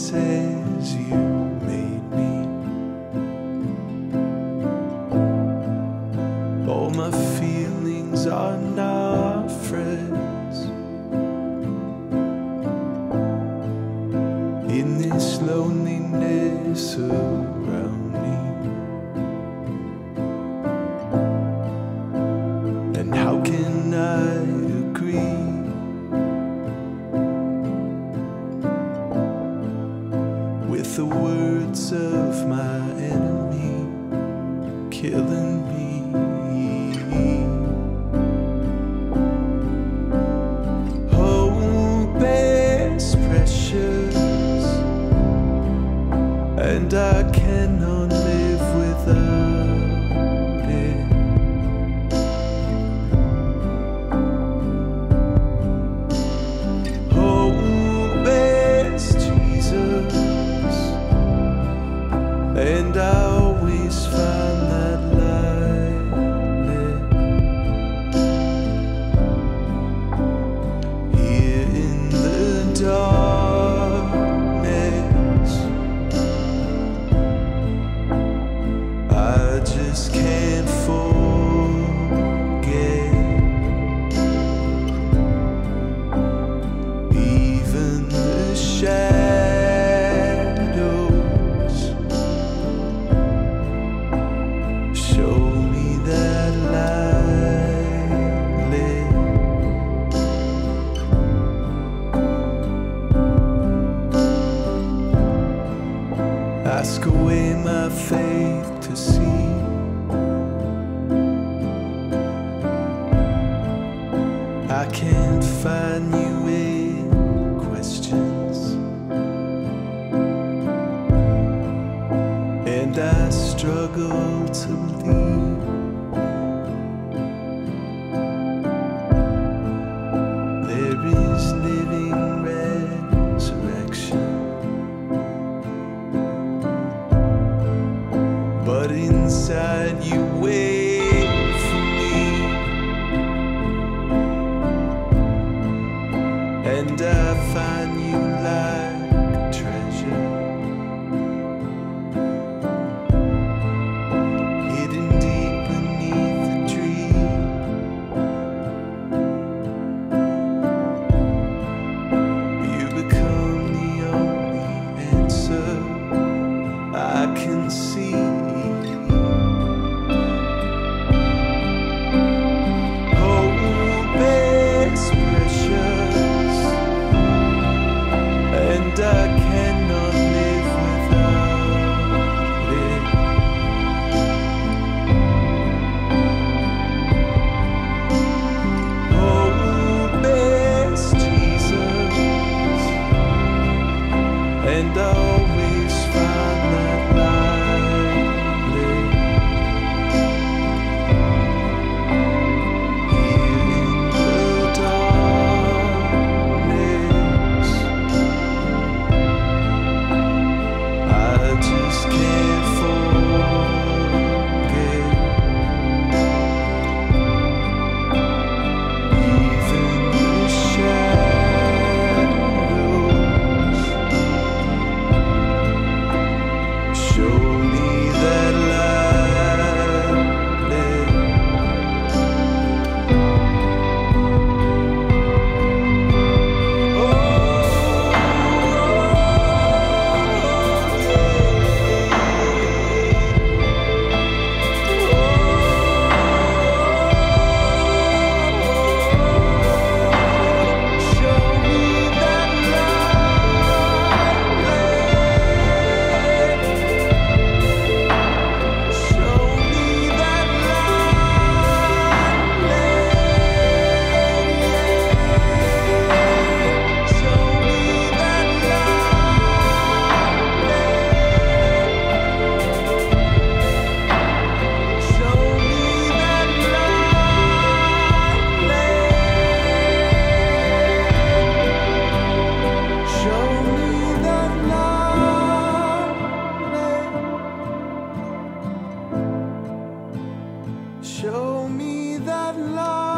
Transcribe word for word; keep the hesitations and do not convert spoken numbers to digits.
says you made me. All my feelings are not friends. In this loneliness around me, and how can I agree with the words of my enemy killing me? Hope is precious, and I cannot live without it. Hope is Jesus, and I always find that light lit here in the darkness. I just can't forget even the shadows. Show me that light lit. Ask away my faith to see. I can't find you in questions, and I struggle to believe there is living resurrection. But inside you wait for me, and I find you like a treasure, hidden deep beneath the tree. You become the only answer I can see. Hope is precious, and I cannot live without it. Hope is Jesus, and I always find that light lit here in the darkness. I just can't forget even the shadows. Show me that light lit. Show me that light.